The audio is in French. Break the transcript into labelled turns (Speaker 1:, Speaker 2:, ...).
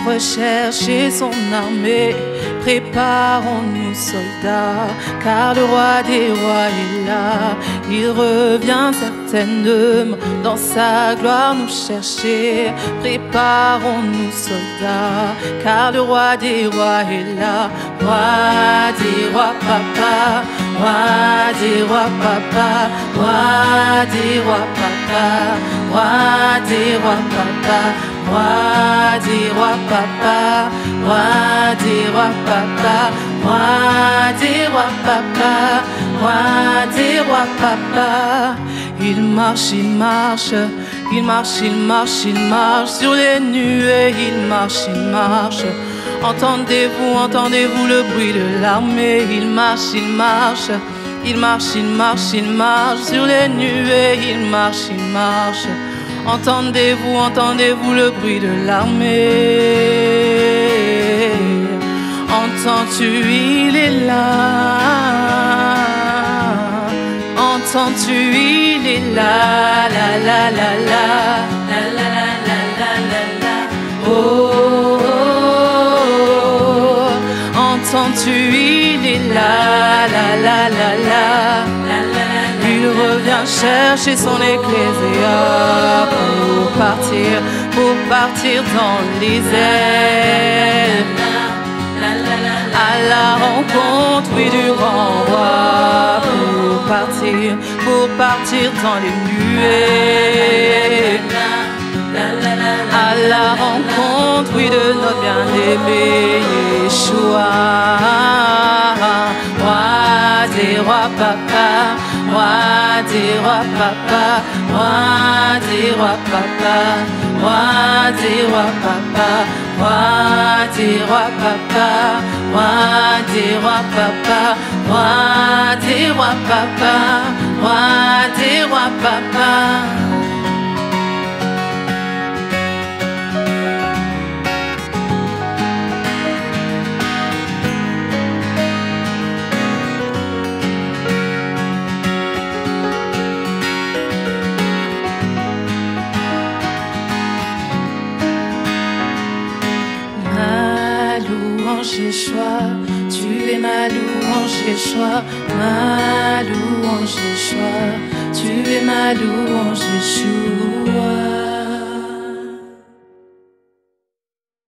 Speaker 1: rechercher son armée. Préparons-nous soldats, car le roi des rois est là. Il revient certainement dans sa gloire nous chercher. Préparons-nous soldats, car le roi des rois est là. Roi des rois papa, roi des rois papa, roi des rois papa, roi des rois papa, roi des rois papa, roi des rois papa, roi des rois papa, roi des rois papa. Il marche, il marche, il marche, il marche, il marche sur les nuées, il marche, il marche. Entendez-vous, entendez-vous le bruit de l'armée? Il marche, il marche, il marche, il marche, il marche sur les nuées, il marche, il marche. Entendez-vous, entendez-vous le bruit de l'armée? Entends-tu, il est là. Entends-tu, il est là. La la la la, la la la la la la. Oh, oh, oh. Entends-tu, il est là. La la la la. Il revient chercher son ecclésia pour partir dans les airs, à la rencontre, oui, du grand roi, pour partir dans les nuées, à la rencontre, oui, de notre bien-aimé Yeshua. Roi des rois papa, roi des rois papa, roi des rois papa, roi des rois papa, roi des rois papa, roi des rois papa, roi des rois papa, roi des rois papa. Yeshua, tu es ma louange Yeshua, ma louange Yeshua, tu es ma louange Yeshua.